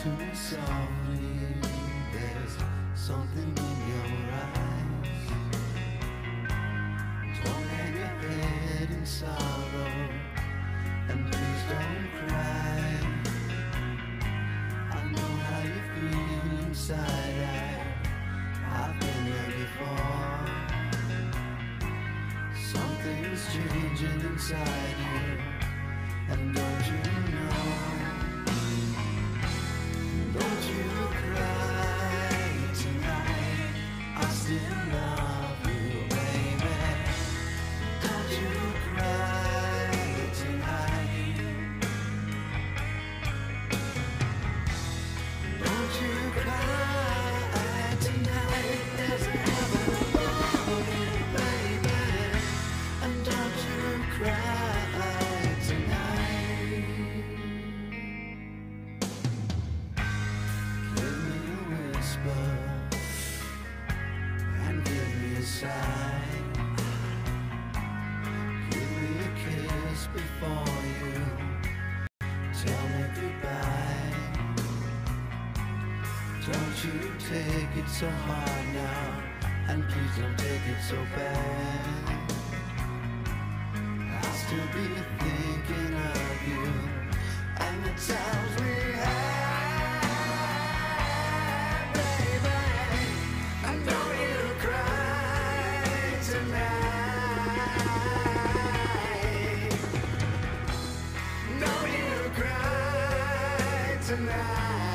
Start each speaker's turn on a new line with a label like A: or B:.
A: to me softly. There's something in your eyes. Don't hang your head in sorrow, and please don't cry. I know how you feel inside. I've been there before. Something's changing inside you, and don't you know? Don't you cry tonight, I still love you, baby. Don't you cry tonight. Don't you cry tonight. There's heaven above you, baby. And don't you cry tonight. Give me a whisper and give me a sigh. Give me a kiss before you tell me goodbye. Don't you take it so hard now, and please don't take it so bad. I'll still be thinking of you and the times we had, baby. And don't you cry tonight. Don't you cry tonight.